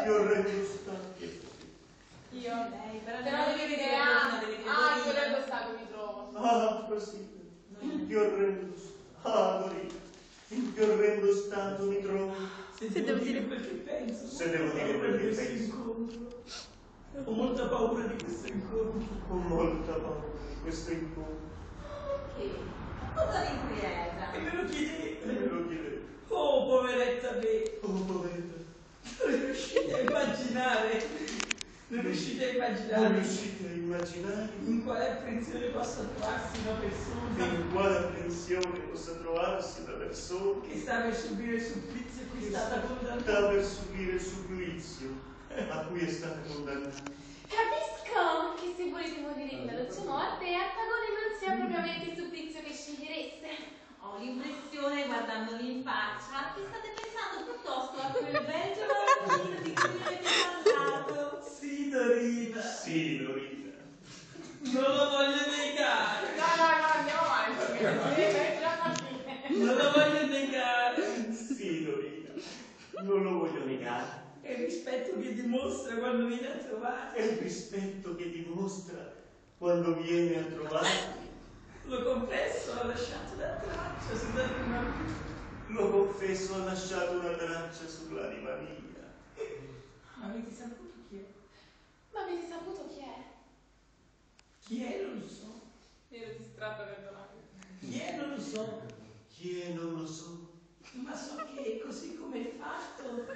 Che orrendo stato. Io? Lei, Però devi vedere in che orrendo stato mi trovo. Ah, così. Che orrendo stato. Ah, Dorina. In che orrendo stato mi trovo. Se devo dire quel che penso. Se devo dire quel che penso. Ho molta paura di questo incontro. Ho molta paura di questo incontro. Che? Cosa vi inquieta? E me lo chiedete. E me lo chiedete. Oh, poveretta me. Oh, poveretta. Non riuscite a immaginare. Non riuscite a immaginare. Non riuscite a immaginare In quale apprensione possa trovarsi una persona. in quale apprensione possa trovarsi una persona Che sta per subire il supplizio a cui è stata condannata. sta per subire il supplizio a cui è stata condannata. Capisco che se volete morire in veloce morte, Artagone non sia propriamente il supplizio che scegliereste. Ho l'impressione, guardandovi in faccia, che state pensando piuttosto a quel bel giovanottino di cui mi avete parlato. Sì, Dorina. Sì, Dorina. Non lo voglio negare. No, andiamo avanti. Non lo voglio negare. Sì, Dorina. Non lo voglio negare. È il rispetto che dimostra quando viene a trovarti. È il rispetto che dimostra quando viene a trovarti. Lo confesso, ho lasciato la traccia sull'anima mia. Lo confesso, ho lasciato una traccia sull'anima mia. Ma avete saputo chi è? Ma avete saputo chi è? Chi è? Non lo so. Ero distratta per domani. Chi è? Non lo so. Chi è? Non lo so. Ma so che così come è fatto.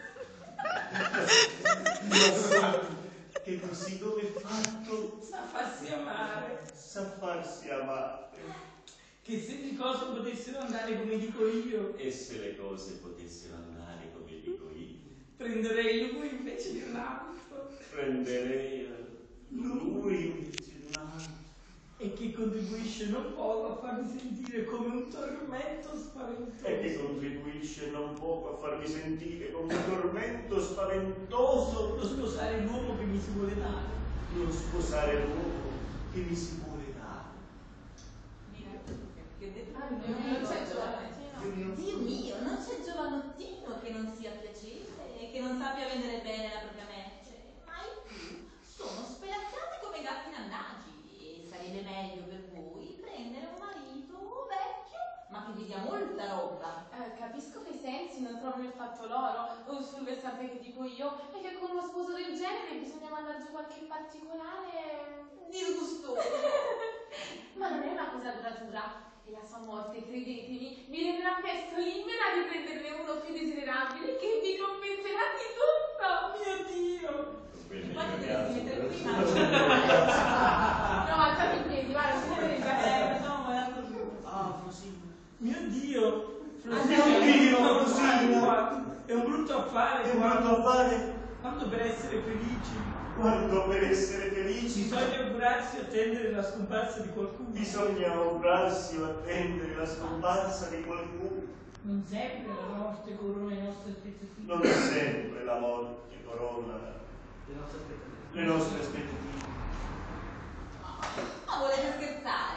Ma so che così come è fatto Sa farsi amare. sa farsi amare. Che se le cose potessero andare come dico io, E se le cose potessero andare come dico io, prenderei lui invece di un altro. prenderei lui invece di un altro. E che contribuisce non poco a farmi sentire come un tormento spaventoso. E che contribuisce non poco a farmi sentire come un tormento spaventoso. Lo sposare l'uomo che mi si vuole dare. Non sposare l'uomo che mi si vuole dare. Che ho detto? Non c'è Giovanottino. Dio mio, non c'è giovanottino che non sia piacevole e che non sappia vendere bene la propria merce. Ma i più sono spelaccati come gatti nannagi. E sarebbe meglio per voi prendere un marito vecchio, ma che vi dia molta roba. Capisco che i sensi non trovano il fatto loro, o sul versante che dico io, e che con uno sposo del genere bisogna mandar giù qualche particolare. Disgustoso. Ma non è una cosa duratura. E la sua morte, credetemi, vi renderà presto libera di prenderne uno più desiderabile che vi compenserà di tutto. Mio Dio! Poi ti dovresti mettere prima. No, alzate i piedi, guarda, se ne deve No, guardando più. Ah, Frosina. Mio Dio! Mio Dio, Frosina. È un brutto affare. Che brutto affare. Quando per essere felici Quando per essere felici bisogna augurarsi e attendere la scomparsa di qualcuno. bisogna augurarsi o attendere la scomparsa di qualcuno. Non sempre la morte corona le nostre aspettative. Non sempre la morte corona le nostre aspettative. Ma volete scherzare?